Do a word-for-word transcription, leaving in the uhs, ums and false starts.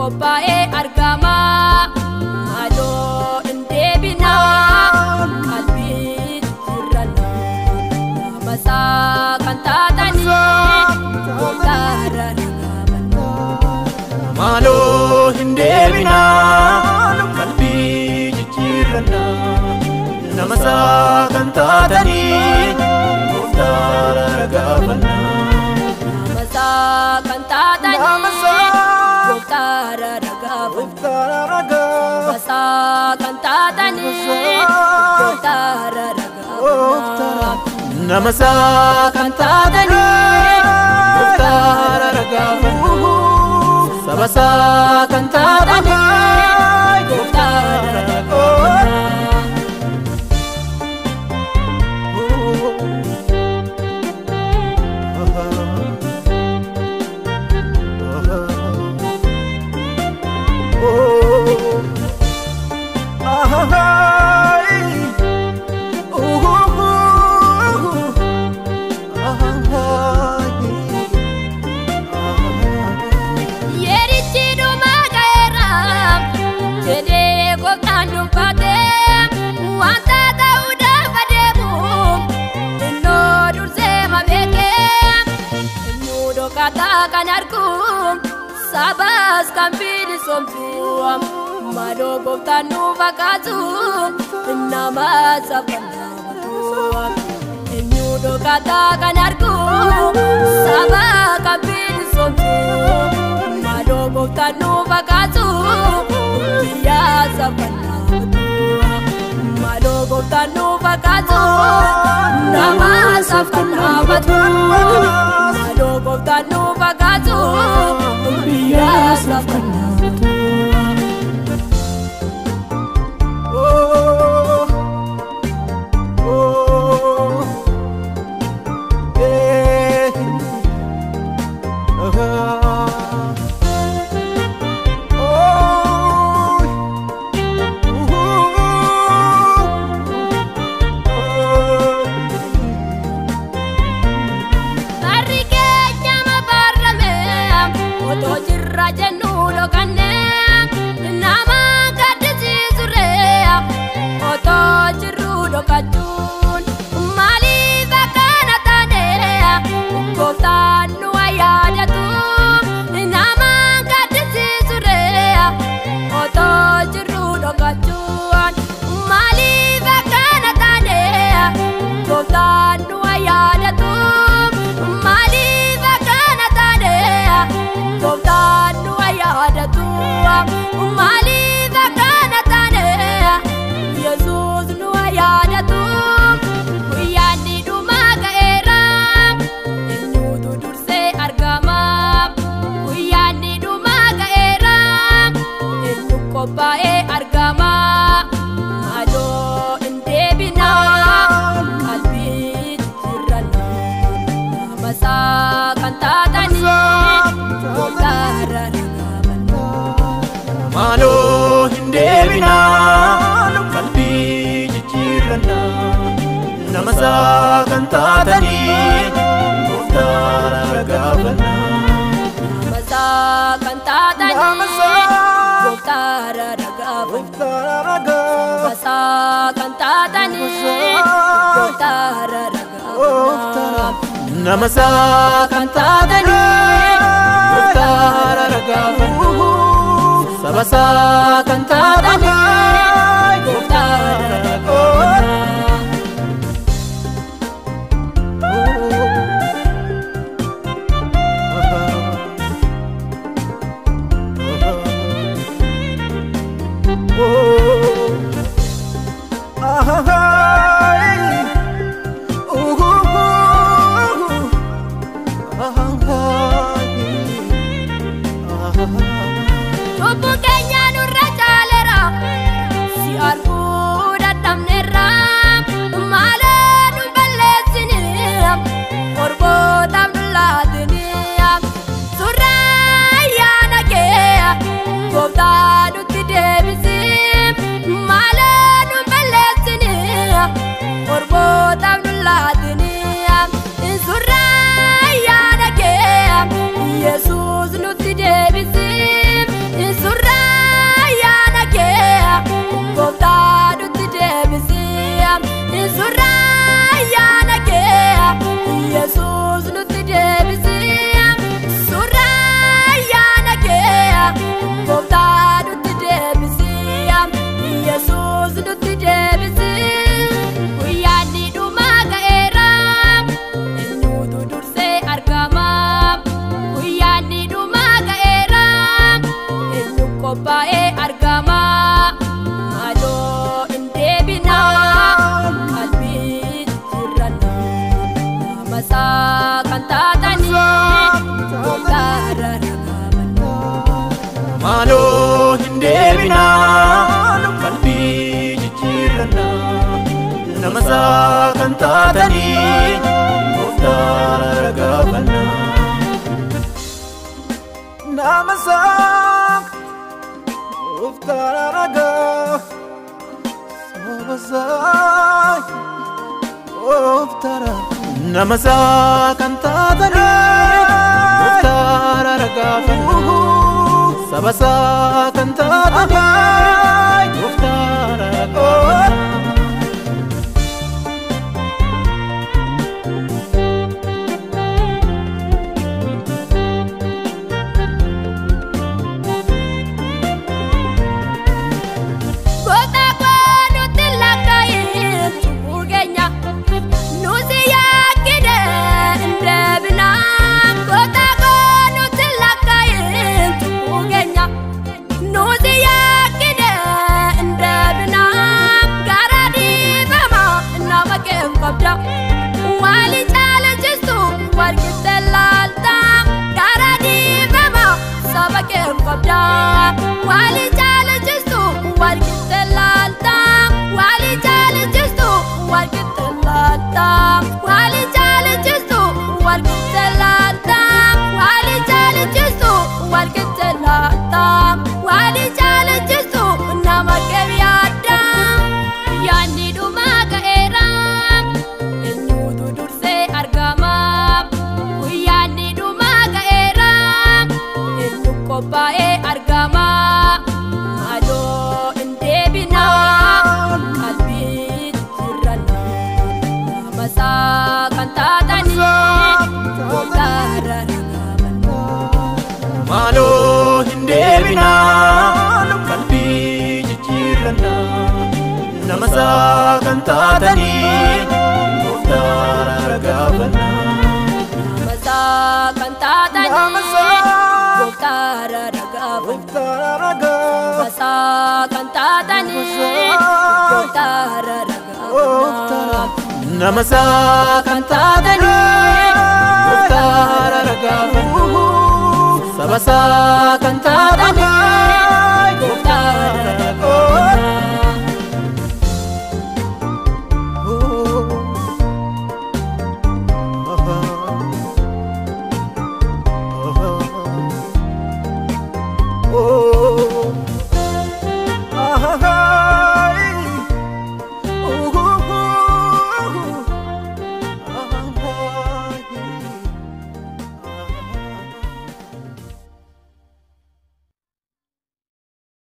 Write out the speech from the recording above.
qophaa'ee argama. Maaloo hin deebina qalbii jijjiirranna. Nama isaa kan taatanii gooftaarra dhagaafanna. Maaloo hin deebina qalbii jijjiirranna. Nama isaa kan taatanii gooftaarra dhagaafanna. Nama isaa kan taatanii gooftaarra dhagaafanna. Nama isaa kan taatanii gooftaarra dhagaafanna. Nama isaa kan taatanii gooftaarra dhagaafanna. Saba isaa kan taatanii gooftaarra dhagaafanna. Kan argu sabas kan bilisomtu maaloo gooftaan nu fakkaatu nama safannaatu. Eenyu dhokata kan argu sabas kan bilisomtu maaloo gooftaan nu fakkaatu biyya safannaatu. Maaloo gooftaan nu fakkaatu nama safannaatu. Maaloo gooftaan nu fakkaatu biyya safannaatu. Oh, oh, eh, uh-huh. Qophaa'ee argama. Maaloo hin deebina qalbii jijjiirranna. Nama isaa kan taatanii gooftaarra dhagaafanna. Maaloo hin deebina qalbii jijjiirranna. Nama isaa kan taatanii gooftaarra dhagaafanna. Nama isaa kan taatanii gooftaarra dhagaafanna. Nama isaa kan taatanii gooftaarra dhagaafanna. Nama isaa kan taatanii gooftaarra dhagaafanna. Saba isaa kan taatanii gooftaarra dhagaafanna. Lubbuun keenya nurra caalera si arguu dadhabneerra. Maaloo nu balleessini gorbootaaf nu laatini. Surraa ayyaana kee gooftaa nutti deebisi. Maaloo nu balleessini gorbootaaf nu laatini. Surraa ayyaana kee Yesuus nutti deebisi. taatanii gooftaara ragaafannaa. Nama isaa gooftaara ragaa saba isaa gooftaara. Nama isaa kan taatanii gooftaara ragaafannaa. Saba isaa kan taatanii gooftaara ragaafannaa. Wali chala jistu wargite lalta gara dibama sabake qabda. Wali chala jistu wargite lalta wali chala jistu wargite lalta wali chala jistu wargite lalta wali chala jistu wargite lalta wali chala jistu namake yada yani duma ka era. Koppaa'ee argama maaloo hin deebina qalbii jijjiirranna. Nama isaa kan taatanii gooftaara ragaafannaa. Maaloo hin deebina qalbii jijjiirranna. Nama isaa kan taatanii gooftaara ragaafannaa. Nama isaa kan taatanii gooftaara ragaafannaa. Masaa kan taatanii gooftaara ragaafannaa. Nama isaa kan taatanii gooftaara ragaafannaa. Saba isaa kan taatanii